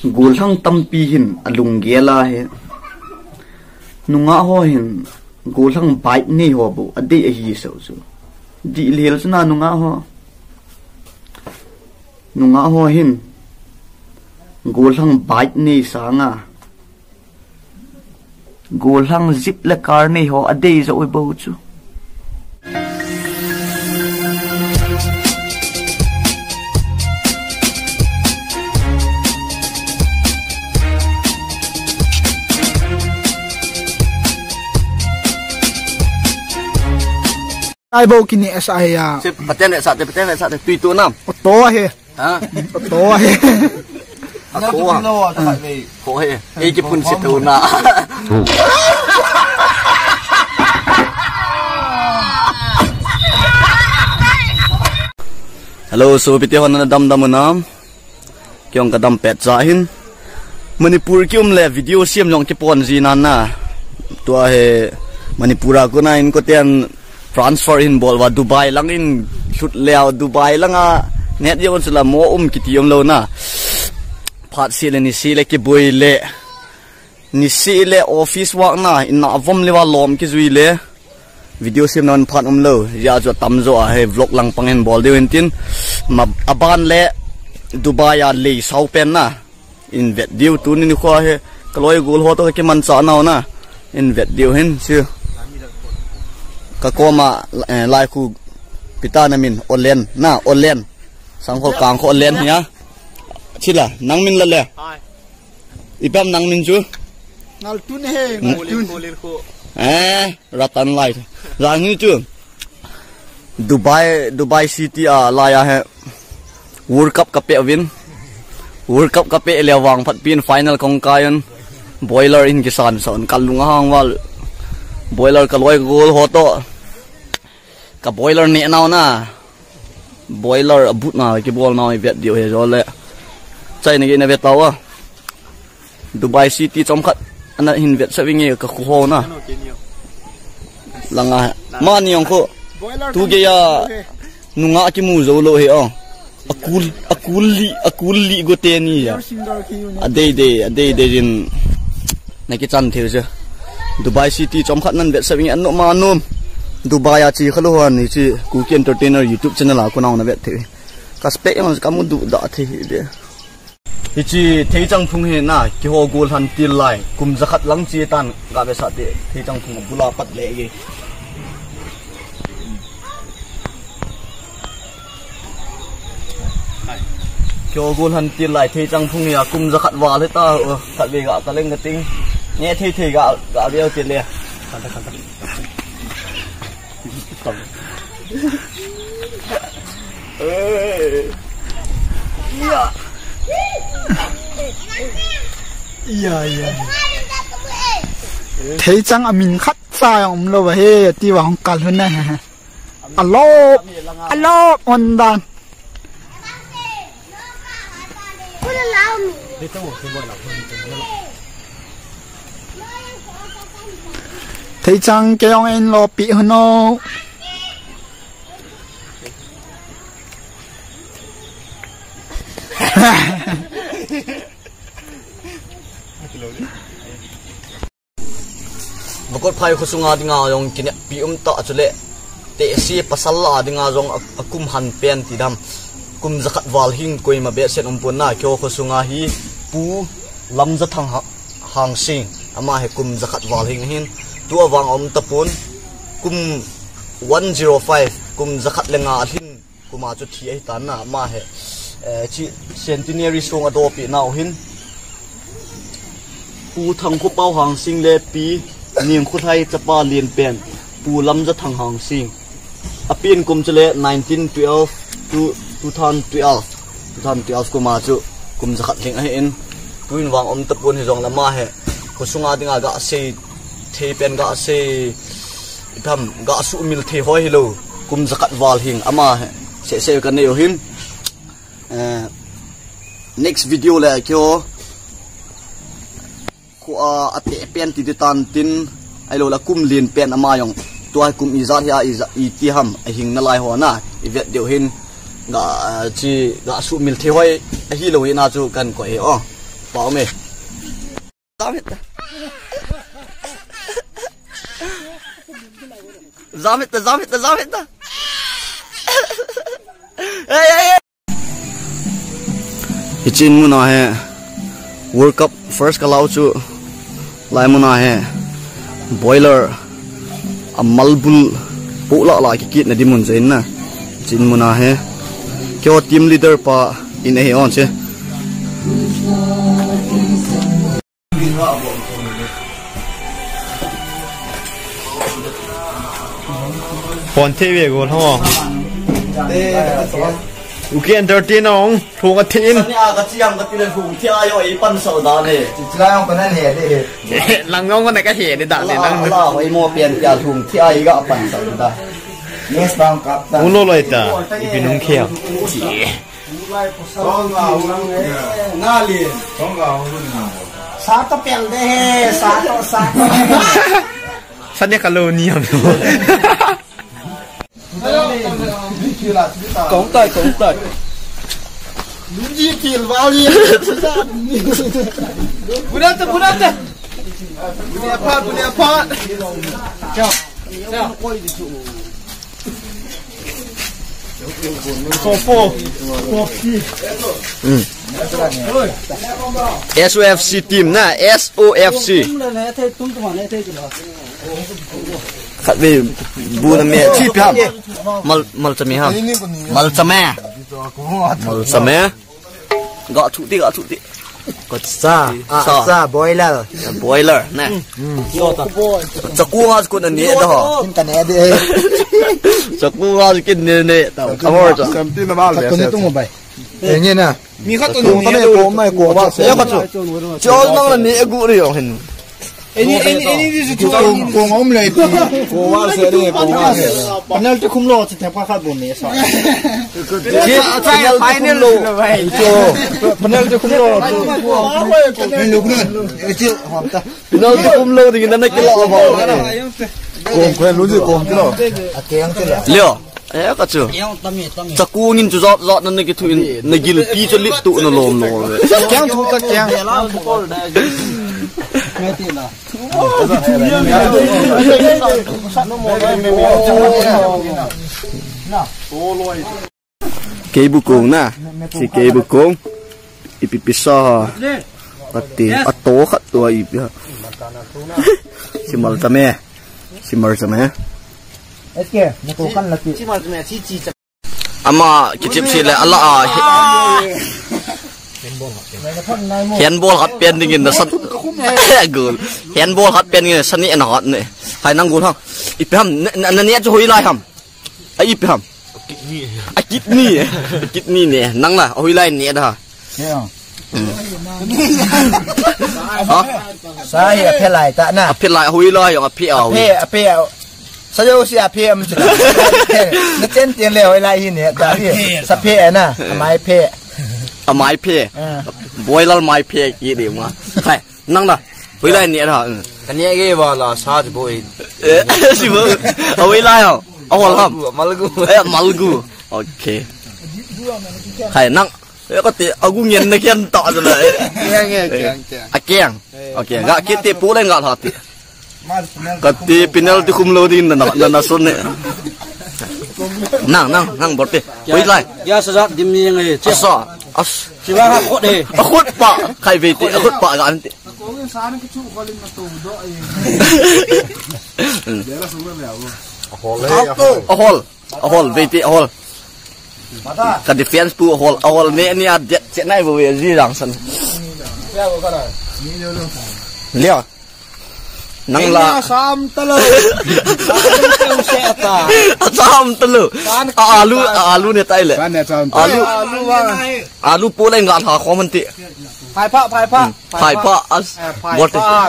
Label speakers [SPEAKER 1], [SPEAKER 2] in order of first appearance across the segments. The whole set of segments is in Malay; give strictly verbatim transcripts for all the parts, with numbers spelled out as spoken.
[SPEAKER 1] Gulhang tampi hin alung gela he nunga ho hin gulhang bite nei ho bu ade hi so so di lel na nunga ho nunga ho hin gulhang bite nei sanga gulhang zip la kar nei ho ade zo oi bu chu
[SPEAKER 2] ai bầu kini es ai ya
[SPEAKER 1] paten le sa te paten le sa te tui tu nam
[SPEAKER 2] to he
[SPEAKER 1] ha
[SPEAKER 2] to he
[SPEAKER 1] ko ko he e ki pun si tu na hello so piti hon na dam dam nam kyong ka dam pet za hin Manipur kyum le video siam long ki pon ji nan na to he Manipura ko na in ko tian transfer in ball wa Dubai lang in shoot leo Dubai lang a net yon sala mo um kitiom lo na phat sile ni sile ki boy le ni sile office work na in na vom lewa lom ki zui le video sim non phat um lo ya jo tam zo a he vlog lang pangen ball de wentin ma aban le Dubai a le sau pen na in vet diu tu ni kho he kloi gol ho to ke man cha na na in vet diu hin chu kakoma lai khu pita namin olen na olen sangkol kang ko olen ya chila nangmin la le ipam nangmin chu
[SPEAKER 2] nal tun he nal tun
[SPEAKER 1] eh ratan lai rangi chu Dubai Dubai city a la ya he World Cup ka pe win World Cup ka pe lewang phat pin final kong kayon boiler in kisan son kalunga hangwal boiler kaloi gol hoto ka boiler ne naw na boiler abut na ki bol naw vet dio he jole chai ne ne vet tawa Dubai city chomkhat ana hin vet sawinge ka khu ho na langa mani yong ko tu ge ya nunga ki mu zo lo he o akul akulli akulli go te ni ya ade de ade de jin na ki chan the je Dubai city chomkhat nan vet sawinge an no ma num Dubai a chi khalo ni chi Cookie Entertainer YouTube channel a ko naw na vet the ka spek ang ka mu du da the de hi chi theijang phung he na ki ho gol han til lai kum zakhat lang chi tan ga be sa de theijang phung bula pat le ge ki ho gol han til lai theijang phung ya kum zakhat wa le ta khat be ga ka leng ga ting nghe thei thei ga ga beo til le kan ta kan ta
[SPEAKER 2] iya iya iya thấy chăng amin khát sai om lo he ti wa hong kal hun na alo alo on dan thấy chăng cái ông em lo bị hơn nó
[SPEAKER 1] bakot phai khusunga dinga yong kine pi um ta chule te si pasalla dinga jong akum han pen tidam kum zakat wal hing koi ma be sen um pun na kyo khusunga hi pu lam za thang hang sing ama he kum zakat wal hing hin tu awang om tapun kum one oh five kum zakat lenga hin kuma chu thi ai tan na ma he chi centenary song adopi now hin pu thang khu pau hang sing le pi ning khu thai chapa lien pen pu lam za thang hang sing apin kum chele nineteen twelve to twenty twelve twenty twelve kuma chu kum zakat ling ai in tuin wang om tapun hi jong lama he khusunga dinga ga se thei pen ga se tham ga su mil the hoi hilo kum zakat wal hing ama he se se kan ne hin next video la kyo ko a ate pen ti tan tin ai lo la kum lin pen ama yong to ai kum izat ya iza iti ham a hing na lai ho na i vet deu hin ga chi ga su mil the hoi hi lo ina chu kan ko e o bảo mày dám hết ta dám hết ta dám hết ta dám hết ta ê ê ê cái chuyện muốn nói hè World Cup first cái lâu chú lại muốn nói hè boiler a malbul bộ lọ lại cái kiện này đi muốn dên nè chuyện muốn nói hè kêu team leader pa in ấy on chứ
[SPEAKER 3] còn thế về còn không ok entertain ông thùng cái tin
[SPEAKER 1] cái chiang cái tiền thùng thia yo ấy pan sầu đó này
[SPEAKER 2] chỉ là ông cái này để
[SPEAKER 3] lăng ông cái này cái hệ để đặt để lăng
[SPEAKER 1] là ấy mua tiền kia thùng thia ấy cái pan sầu đó
[SPEAKER 2] next round cup
[SPEAKER 3] uống lô lại ta ipi nung khéo
[SPEAKER 2] sát tập bèn đấy sát sát
[SPEAKER 3] sát nhá calo nhiều
[SPEAKER 2] cống tơi cống tơi gì tiền vào đi buat tu buat tu punya apa punya apa ciao ciao
[SPEAKER 3] Kopo
[SPEAKER 1] S O F C team na S O F C khát về bu làm mẹ chi ham mal mal chăm ham mal chăm mẹ mal chăm mẹ gõ thủ tí gõ thủ tí
[SPEAKER 2] có sa sa boiler
[SPEAKER 1] boiler nè chắc cú ngao cũng anh nhớ đó
[SPEAKER 2] cái này đi
[SPEAKER 1] chắc cú ngao cái này này tao không có chắc
[SPEAKER 2] cái này tung một bài nghe nè
[SPEAKER 3] mi khát
[SPEAKER 2] tung cái này của mày của bạn
[SPEAKER 1] sẽ có chỗ cho nó là nhớ cú đi rồi hình
[SPEAKER 3] ini ini ini di situ
[SPEAKER 2] của ông này của bạn sẽ đi của bạn penalty không lo thì thằng phát buồn này sao
[SPEAKER 1] chết sai final luôn
[SPEAKER 2] penalty không lo penalty lúc nữa chịu hoàn ta
[SPEAKER 1] penalty không lo thì nó cái lọ vào
[SPEAKER 2] cùng quen luôn gì cùng chứ đâu keng chứ là
[SPEAKER 1] liệu ấy có chưa chắc cú nhìn chú giọt giọt nó cái thuyền nó ghi là pi cho lít tụ nó lồm lồm
[SPEAKER 2] keng thu ta keng
[SPEAKER 1] cây bù cuồng nè chỉ cây bù cuồng ipi pisah pati atto khat tua ipi si mal tame si mar tame
[SPEAKER 2] Oke, mau kan lagi. Si mal tame si ci.
[SPEAKER 1] Ama kicip si le Allah handball hat pen dingin na sat gol handball hat pen ngin sani an hat ne hai nang gol ha ipi ham na ne cho hoi lai ham ai ipi ham a kidney kidney ne nang la hoi lai ne da ha
[SPEAKER 2] saya apel lai tak na
[SPEAKER 1] apel lai hoi lai yang apel
[SPEAKER 2] apel apel saya si apel macam na chen tiền le hoi lai ni ta ni sa pe na mai pe
[SPEAKER 1] à máy phe boiler máy phe gì điểm mà này năng là với lại nhẹ hả
[SPEAKER 3] cái này cái vào là sao thì bôi
[SPEAKER 1] gì vậy ở với lại hả ở làm
[SPEAKER 3] malgu
[SPEAKER 1] ấy malgu ok hay năng có thể ở cũng nhìn nó kiên tọt rồi đấy à kieng ok gạ kia tiệp bố lên gạ hả tiệp cái tiệp penalty không lâu đi là là là số này năng năng năng bớt đi với lại
[SPEAKER 3] ya sejak dimnya ngai
[SPEAKER 1] chết sao as
[SPEAKER 3] siwa khot deh
[SPEAKER 1] khot pak khai về tiệp khot pak gạ tiệp ahol ahol về tiệp ahol cái defense pu ahol ahol này ni ada chuyện này vừa gì rằng sân liao nang la
[SPEAKER 2] sam telu
[SPEAKER 1] sam telu alu alu ne tai le alu alu pu lai ngat ha kho man ti
[SPEAKER 2] phai pha phai pha
[SPEAKER 1] phai pha as bot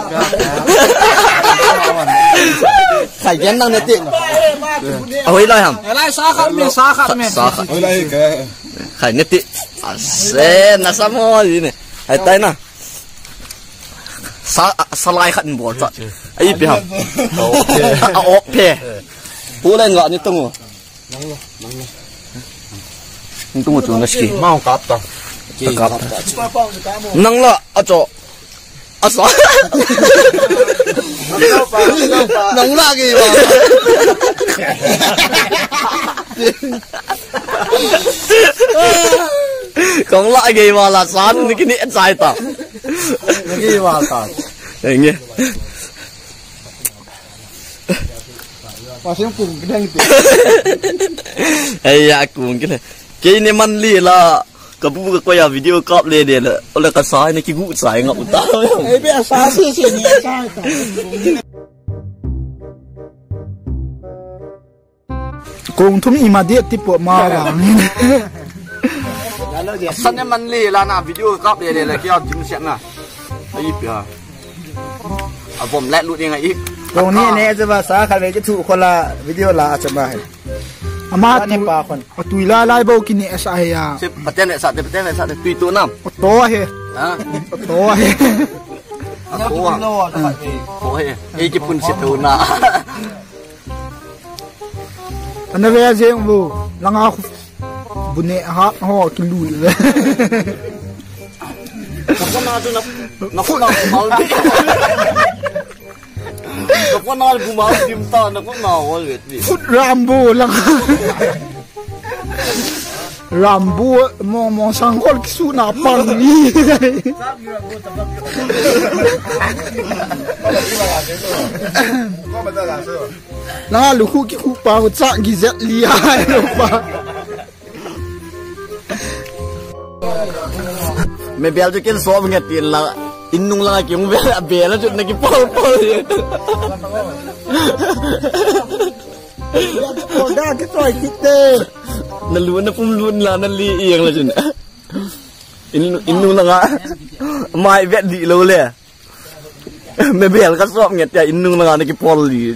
[SPEAKER 1] khai gen nang ne ti oi lai ham
[SPEAKER 2] lai sa khat me sa khat me
[SPEAKER 1] sa khat oi lai ke khai ne ti ase na samo gì ne hai tai na sa salai khat bol cha ai pi ham a ok pe pu lai ngat ni tung nang nang tung tu na ski
[SPEAKER 3] mau kap ta
[SPEAKER 1] Takap. Nang la aco. Asa. Nang lagi ba. Kong lagi ba la san ni kini sai ta.
[SPEAKER 3] Lagi ba ta.
[SPEAKER 1] Nghe.
[SPEAKER 2] Pasang cùng cái đang tiền.
[SPEAKER 1] Ây ya cùng cái này. Cái này man li là cái bu cái quay video cop lên đây là là cái sai này cái gũ sai ngọc ta.
[SPEAKER 2] Ấy bây giờ sao xí xí nhẹ sai ta. Cùng thùng im mà điệt tiếp bộ mà làm.
[SPEAKER 1] Sân em man li là na video cop lên đây là cái chim sẹn à. Ấy bia. Àผมและรู้ยังไงอีก
[SPEAKER 2] ตรงนี้เนี่ยจะว่าสาขาเลยจะถูกคนละวิดีโอละจะมาอามาตุปาคนตุยลาลายโบกินเนี่ยสายอ่ะ
[SPEAKER 1] สิประเทศเนี่ยสัตว์ประเทศเนี่ยสัตว์ตุยตัวน้ำ
[SPEAKER 2] โตเฮ
[SPEAKER 1] ฮะ
[SPEAKER 2] โตเฮ
[SPEAKER 1] โตอ่ะโตเฮไอ้ญี่ปุ่นสิตัวน่ะ
[SPEAKER 2] อันนั้นเรื่องเจ้าบูลังอาบุญเนี่ยฮะห่อกินลุยเลย
[SPEAKER 1] นักว่านาจุนักนักว่านาบุมาดินักว่านาบุมาดิมตานักว่านาว่าเลยดิ
[SPEAKER 2] ฟุตรามบูลังรามบูมองมองสังคนกิสุนาปังนี่ลังอาลูกคู่กิคู่ปาก็จักกิเจ็ดลีไอ้ลูกปา
[SPEAKER 1] ไม่เบลจะกินซอสมึงเนี่ยตีนละอินนุ่งละกี่มึงเบลเบลแล้วจุดนักกี่ปอลปอลเลย
[SPEAKER 2] โอ้ได้ก็ต่อยคิดเต้
[SPEAKER 1] นั่นล้วนนั่นพุ่มล้วนละนั่นลีเอียงเลยจุดอินอินนุ่งละงะไม่เวทดีเลยเลยไม่เบลก็ซอสเนี่ยแต่อินนุ่งละงะนักกี่ปอลเลย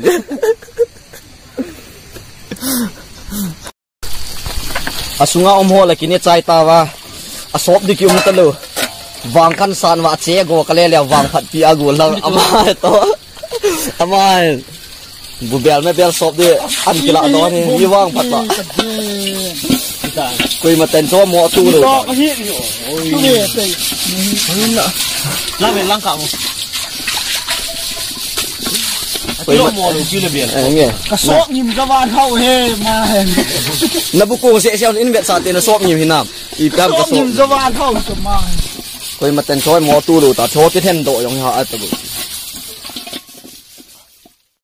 [SPEAKER 1] อาสุงาอมหัวละกินเนี่ยใจตาวะอาศพดิคิวมันตะลุวางคันสานว่าเชโกกะเลแล้ววางผัดปีอากูแล้วอามาโตอามาบุเบลไม่เบลศพดิอันกิละโตนี่ยี่วางผัดละคุยมาเต้นโซ่หมอตู้เลยล่างเป็นล่างเก่าคุยมาหมอลูกชื่อระเบียนเงี้ย
[SPEAKER 2] กระสอบยิ้มกระบาลเข้าเฮมาเห็น
[SPEAKER 1] นับบุกโกเสียเสียวอินเวสซาเตนศพยิ้มหินน้ำอีกการกระสอบ
[SPEAKER 2] ยิ้มกระบาลเข้าจะมา
[SPEAKER 1] คุยมาเต้นโซ่หมอตู้ดูแต่โซ่ที่เท่นโตยังหาอัตบุ